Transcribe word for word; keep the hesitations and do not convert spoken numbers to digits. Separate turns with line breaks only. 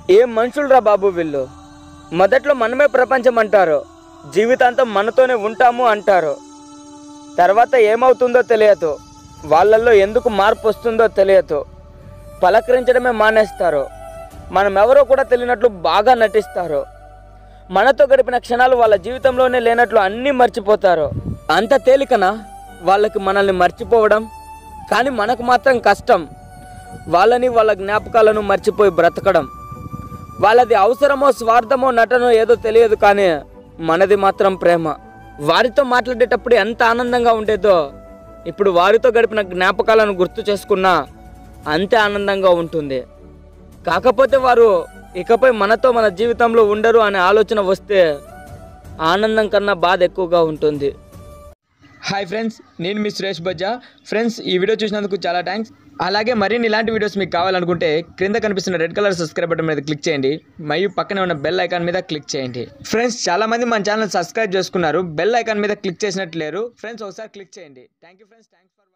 ఏం మనుషులరా బాబు వీళ్ళు. మొదట్లో మనమే ప్రపంచం అంటారు, జీవితాంతం మనతోనే ఉంటాము అంటారు. తర్వాత ఏమవుతుందో తెలియదు, వాళ్ళల్లో ఎందుకు మార్పు వస్తుందో తెలియదు. పలకరించడమే మానేస్తారు. మనం ఎవరో కూడా తెలియనట్లు బాగా నటిస్తారు. మనతో గడిపిన క్షణాలు వాళ్ళ జీవితంలోనే లేనట్లు అన్నీ మర్చిపోతారు. అంత తేలికనా వాళ్ళకి మనల్ని మర్చిపోవడం? కానీ మనకు మాత్రం కష్టం వాళ్ళని వాళ్ళ జ్ఞాపకాలను మర్చిపోయి బ్రతకడం. వాళ్ళది అవసరమో స్వార్థమో నటనో ఏదో తెలియదు, కానీ మనది మాత్రం ప్రేమ. వారితో మాట్లాడేటప్పుడు ఎంత ఆనందంగా ఉండేదో ఇప్పుడు వారితో గడిపిన జ్ఞాపకాలను గుర్తు చేసుకున్నా అంతే ఆనందంగా ఉంటుంది. కాకపోతే వారు ఇకపై మనతో మన జీవితంలో ఉండరు అనే ఆలోచన వస్తే ఆనందం కన్నా బాధ ఎక్కువగా ఉంటుంది. హాయ్ ఫ్రెండ్స్, నేను మీ సురేష్ బజ్జా. ఫ్రెండ్స్, ఈ వీడియో చూసినందుకు చాలా థ్యాంక్స్. అలాగే మరిన్ని ఇలాంటి వీడియోస్ మీకు కావాలనుకుంటే క్రింద కనిపిస్తున్న రెడ్ కలర్ సబ్స్క్రైబ్ బటన్ మీద క్లిక్ చేయండి, మరియు పక్కనే ఉన్న బెల్ ఐకాన్ మీద క్లిక్ చేయండి. ఫ్రెండ్స్, చాలామంది మన ఛానల్ సబ్స్క్రైబ్ చేసుకున్నారు, బెల్ ఐకాన్ మీద క్లిక్ చేసినట్టు లేరు. ఫ్రెండ్స్, ఒకసారి క్లిక్ చేయండి. Thank you friends, thanks for